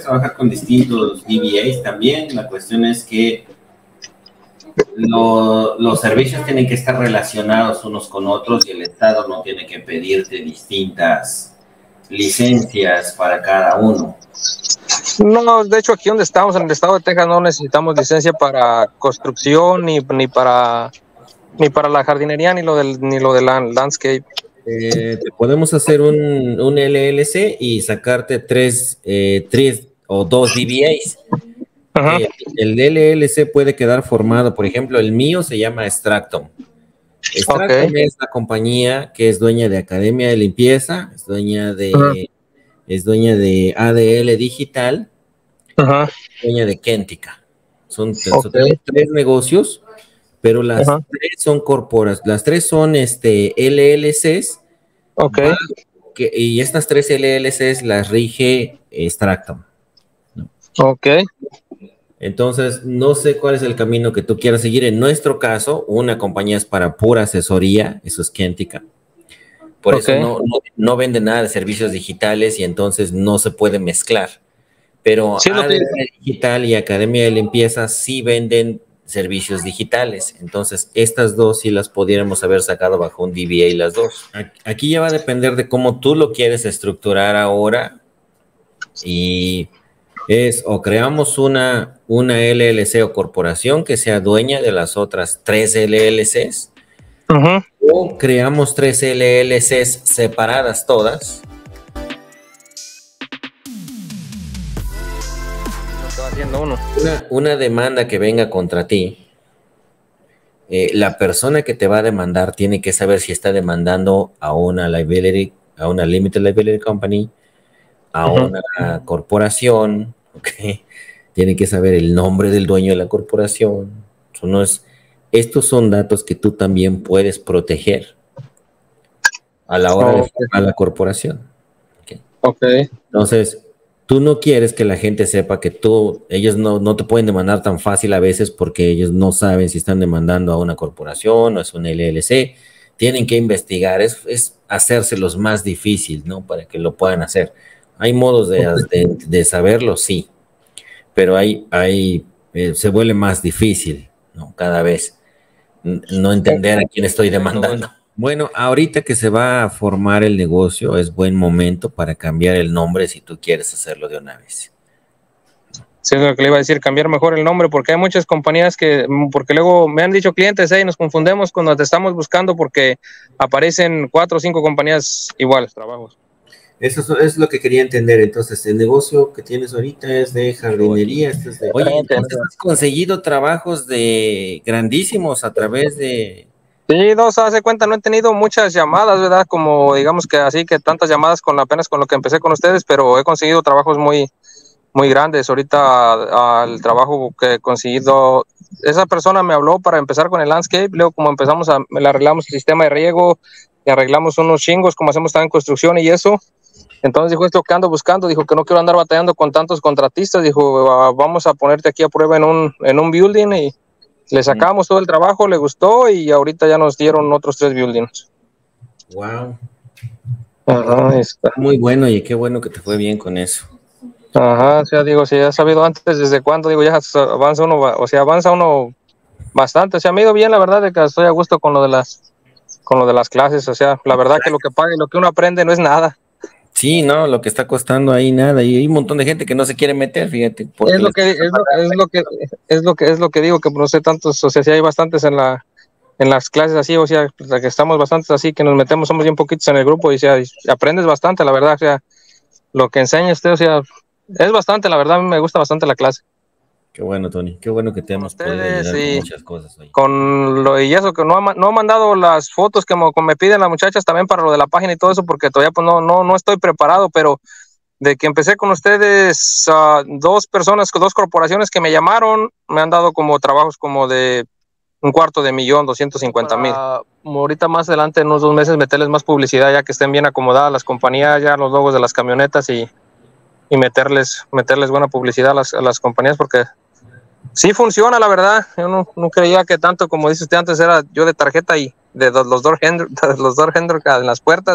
trabajar con distintos DBAs también. La cuestión es que los servicios tienen que estar relacionados unos con otros y el Estado no tiene que pedirte distintas licencias para cada uno. No, de hecho aquí donde estamos, en el estado de Texas, no necesitamos licencia para construcción, ni para la jardinería, ni lo del landscape. Te podemos hacer un LLC y sacarte tres o dos DBAs. El LLC puede quedar formado, por ejemplo, el mío se llama Extractom. Extractom es la compañía que es dueña de Academia de Limpieza, es dueña de ADL Digital, dueña de Kentica. Son tres negocios, pero las tres son las tres son LLCs. Y estas tres LLCs las rige Extractom. Entonces, no sé cuál es el camino que tú quieras seguir. En nuestro caso, una compañía es para pura asesoría, eso es Kentica. Por eso no vende nada de servicios digitales y entonces no se puede mezclar. Pero ADL Digital y Academia de Limpieza sí venden servicios digitales. Entonces, estas dos sí las pudiéramos haber sacado bajo un DBA las dos. Aquí ya va a depender de cómo tú lo quieres estructurar ahora. Y es o creamos una LLC o corporación que sea dueña de las otras tres LLCs, o creamos tres LLCs separadas todas. Una demanda que venga contra ti, la persona que te va a demandar tiene que saber si está demandando a una limited liability company, a una corporación, tiene que saber el nombre del dueño de la corporación. Estos son datos que tú también puedes proteger a la hora de formar la corporación. Entonces, tú no quieres que la gente sepa que ellos no te pueden demandar tan fácil a veces porque ellos no saben si están demandando a una corporación o es un LLC. Tienen que investigar, es hacérselos más difícil, ¿no? Para que lo puedan hacer. Hay modos de saberlo, sí, pero se vuelve más difícil, ¿no? Cada vez no entender a quién estoy demandando. Bueno, ahorita que se va a formar el negocio, es buen momento para cambiar el nombre si tú quieres hacerlo de una vez. Sí, es lo que le iba a decir, cambiar mejor el nombre, porque hay muchas compañías porque luego me han dicho clientes, nos confundemos cuando te estamos buscando porque aparecen 4 o 5 compañías iguales, trabajos. Eso es lo que quería entender. Entonces, el negocio que tienes ahorita es de jardinería. Oye, entonces has conseguido trabajos grandísimos a través de... Sí, no, se hace cuenta, no he tenido muchas llamadas, ¿verdad? Como digamos que así que tantas llamadas apenas con lo que empecé con ustedes, pero he conseguido trabajos muy, muy grandes. Ahorita el trabajo que he conseguido, esa persona me habló para empezar con el landscape, luego como empezamos le arreglamos el sistema de riego, le arreglamos unos chingos, como hacemos también construcción y eso. Entonces dijo, esto que ando buscando, dijo que no quiero andar batallando con tantos contratistas, dijo, vamos a ponerte aquí a prueba en un building, y le sacamos todo el trabajo, le gustó y ahorita ya nos dieron otros 3 buildings. Wow. Está muy bueno, y qué bueno que te fue bien con eso. O sea, digo, si ya has sabido antes desde cuándo, digo, ya avanza uno bastante. O sea, me ha ido bien, la verdad, de que estoy a gusto con lo de las clases. O sea, la verdad que lo que paga y lo que uno aprende no es nada. Sí, no, lo que está costando ahí nada, y hay un montón de gente que no se quiere meter, fíjate. Es lo que digo, que no sé tantos, o sea, si hay bastantes en las clases así, o sea, que estamos bastantes así, que nos metemos, somos bien poquitos en el grupo, y o sea, aprendes bastante, la verdad, o sea, lo que enseña usted, o sea, es bastante, la verdad, a mí me gusta bastante la clase. Qué bueno, Tony, qué bueno que te hemos podido ayudar con muchas cosas. Oye. Y eso, que no ha mandado las fotos que me piden las muchachas también para lo de la página y todo eso, porque todavía pues no estoy preparado, pero de que empecé con ustedes, 2 corporaciones que me llamaron, me han dado como trabajos como de $250,000, 250,000. Ahorita más adelante, en unos 2 meses, meterles más publicidad, ya que estén bien acomodadas las compañías, ya los logos de las camionetas, y meterles buena publicidad a las compañías, porque sí funciona, la verdad. Yo no creía que tanto, como dice usted antes, era yo de tarjeta y de los door handles en las puertas, y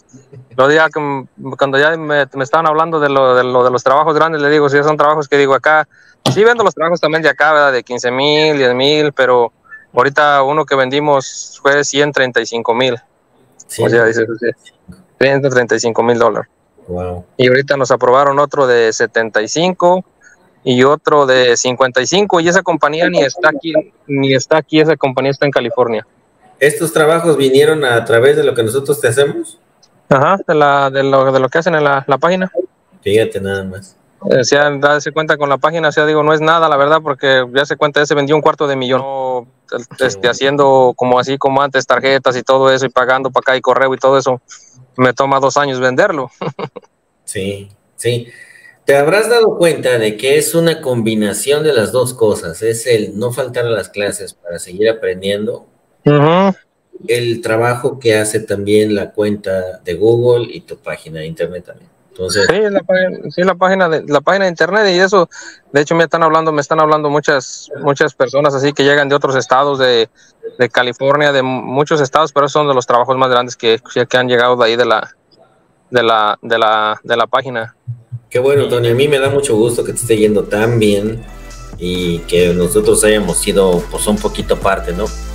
Lo día que cuando ya me estaban hablando de los trabajos grandes, le digo, si son trabajos que digo acá, sí vendo los trabajos también de acá, ¿verdad? De 15,000, 10,000, pero ahorita uno que vendimos fue 135,000. O sea, dice, $135,000. Wow. Y ahorita nos aprobaron otro de 75 y otro de 55, y esa compañía ni está aquí, esa compañía está en California. ¿Estos trabajos vinieron a través de lo que nosotros te hacemos? Ajá, de lo que hacen en la página. Fíjate nada más. O sea, darse cuenta con la página, o sea, digo, no es nada, la verdad, porque ya se cuenta, ya se vendió $250,000. No, haciendo como así como antes, tarjetas y todo eso, y pagando para acá y correo y todo eso, me toma 2 años venderlo. Sí, sí. Te habrás dado cuenta de que es una combinación de las dos cosas. Es el no faltar a las clases para seguir aprendiendo. Uh-huh. El trabajo que hace también la cuenta de Google y tu página de internet también. Entonces, la página de internet, y eso, de hecho me están hablando muchas personas así que llegan de otros estados, de California, de muchos estados, pero esos son de los trabajos más grandes que han llegado de ahí de la página. qué bueno, Tony. A mí me da mucho gusto que te esté yendo tan bien y que nosotros hayamos sido pues un poquito parte, ¿no?